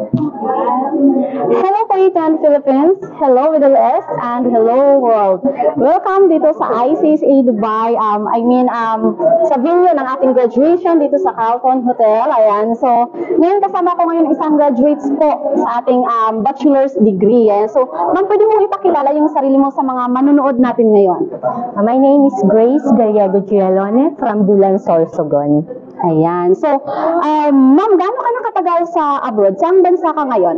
Hello Kuwaitan Philippines, hello Middle East, and hello world. Welcome dito sa ICSA Dubai. Sa venue ng ating graduation dito sa Carlton Hotel. Ayan, so ngayon kasama ko ngayon isang graduates po sa ating bachelor's degree. Ayan. So, ma'am, pwede mo ipakilala yung sarili mo sa mga manonood natin ngayon? My name is Grace Gallego Gialone from Bulan, Sorsogon. Ayan. So, ma'am, gaano ka nakatagal sa abroad? Saan bansa ka ngayon?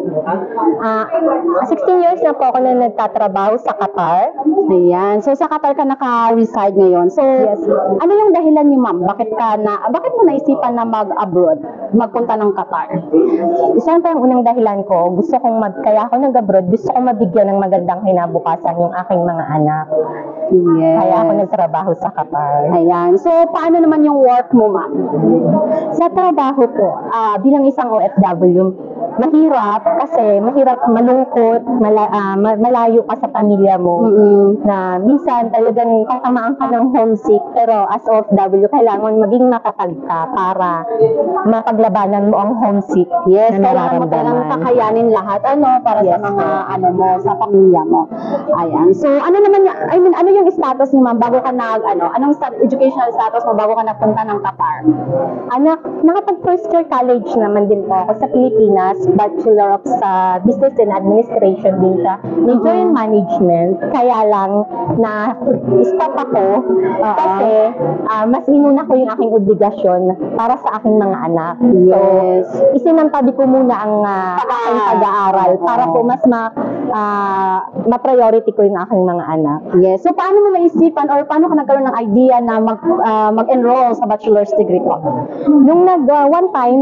16 years na po ako na nagtatrabaho sa Qatar. Ayan. So, sa Qatar ka naka-reside ngayon. So, Yes. ano yung dahilan niyo, ma'am? Bakit mo naisipan na mag-abroad? Magpunta ng Qatar? Siyempre, ang unang dahilan ko, kaya ako nag-abroad, gusto ko mabigyan ng magandang kinabukasan yung aking mga anak. Yes. Kaya ako nagtrabaho sa Qatar. Ayan. So, paano naman yung work mo, ma'am? Sa trabaho ko, bilang isang OFW, mahirap kasi malungkot, malayo ka sa pamilya mo. Na minsan talagang tatamaan ka ng homesick, pero as OFW, kailangan maging matatag ka para mapaglabanan mo ang homesick. Yes, na kailangan mo talagang nararamdaman. kakayanin lahat para Yes. sa mga sa pamilya mo. Ayan. So, ano naman ano yung status niyo, ma'am, bago ka anong educational status mo bago ka napunta ng Qatar? Nakapag first year college naman din po ako sa Pilipinas, Bachelor of Business and Administration din siya. Major in Management, kaya lang na stop ako kasi mas inuna ko yung aking obligasyon para sa aking mga anak. Yes. So, isinantabi ko muna ang aking pag-aaral para po mas ma-priority ko yung aking mga anak. Yes. So, paano mo naisipan or paano ka nagkaroon ng idea na mag-enroll sa bachelor's degree po? Nung one time,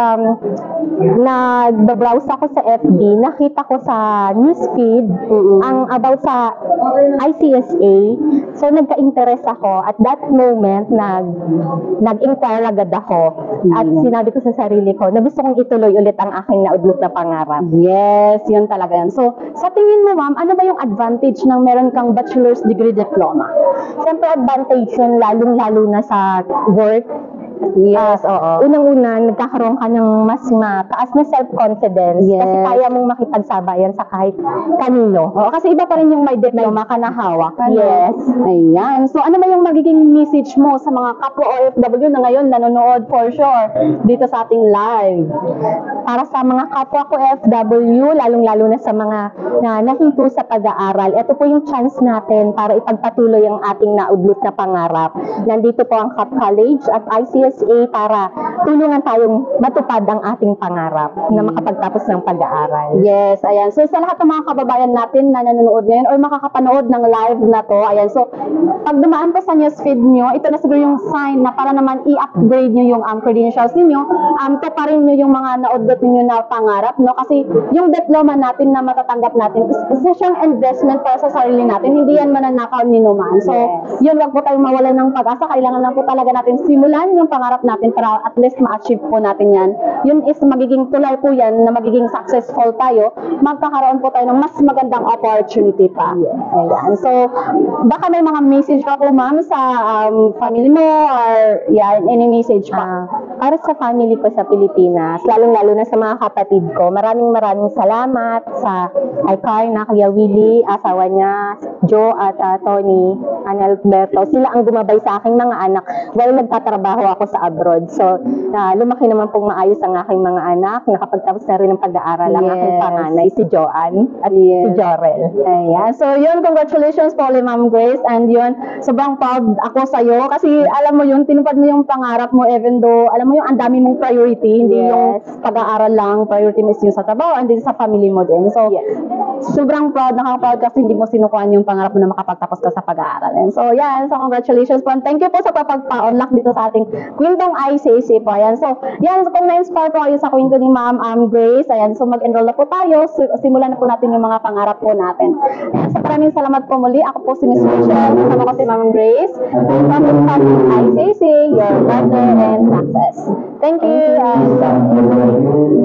nag-browse ako sa FB, nakita ko sa newsfeed ang about sa ICSA. So, nagka-interest ako. At that moment, nag-inquire agad ako. At sinabi ko sa sarili ko na gusto kong ituloy ulit ang aking naudlot na pangarap. Yes, yun talaga yan. So, sa tingin mo, ma'am, ano ba yung advantage ng meron kang bachelor's degree diploma? Siyempre, advantage yun, lalong-lalo na sa work. Yes, oo. Unang-una, nagkakaroon ka ng mas mataas na self-confidence. Yes. Kasi kaya mong makipagsabayan sa kahit kanino. Oo, kasi iba pa rin yung may diploma ka na hawak. Yes. Ayan. So, ano ba yung magiging message mo sa mga kapwa OFW na ngayon nanonood for sure dito sa ating live? Para sa mga kapwa ko OFW, lalong-lalo na sa mga nahinto sa pag-aaral, ito po yung chance natin para ipagpatuloy ang ating naudlot na pangarap. Nandito po ang Cap College at ICSA para tulungan tayong matupad ang ating pangarap na makapagtapos ng pag-aaral. Yes, ayan. So, sa lahat ng mga kababayan natin na nanonood ngayon or makakapanood ng live na to, ayan. So, pag dumaan po sa newsfeed nyo, ito na siguro yung sign na para naman i-upgrade nyo yung credentials ninyo, tuparin nyo yung mga naudlot ninyo na pangarap, no? Kasi yung diploma natin na matatanggap natin is isa siyang investment para sa sarili natin. Hindi yan mananakaw ni Numan. So, yun, wag po tayong mawalan ng pag-asa. Kailangan lang po talaga natin simulan yung pangarap natin para at least ma-achieve po natin yan. Yun is magiging tulay po yan na magiging successful tayo. Magkakaroon po tayo ng mas magandang opportunity pa. Ayan. So, baka may mga message ka po, ma'am, sa family mo or any message pa? Para sa family ko sa Pilipinas, lalong-lalo na sa mga kapatid ko, maraming salamat sa kay Carna, Kuya Willie, asawa niya, Joe at Tony, Alberto. Sila ang gumabay sa aking mga anak while nagtatrabaho ako sa abroad. So, lumaki naman pong maayos ang aking mga anak. Nakapagtapos na rin ng pag-aaral ang aking panganay, si Joanne at si Jorel. Ayan. So, yun, congratulations po ulit, Ma'am Grace. And yun, sobrang proud ako sa'yo kasi alam mo yun, tinupad mo yung pangarap mo even though, alam mo yung ang dami mong priority, hindi yung pag-aaral lang, priority mo is yung sa trabaho and din sa family mo din. So, sobrang proud, nakaka-proud kasi hindi mo sinukuhan yung pangarap mo na makapagtapos ka sa pag-aaral. And so, yan. So, congratulations po. And thank you po sa pagpa-unlock dito sa ating kwentong ICSA po. Ayan. So, yan. So, kung na-inspire po kayo sa kwento ni Ma'am Grace, ayan. So, mag-enroll na po tayo. Simulan na po natin yung mga pangarap po natin. Ayan. So, maraming salamat po muli. Ako po si Miss Michelle. Kasama ko si Ma'am Grace. From ICSA, your partner and success. Thank you.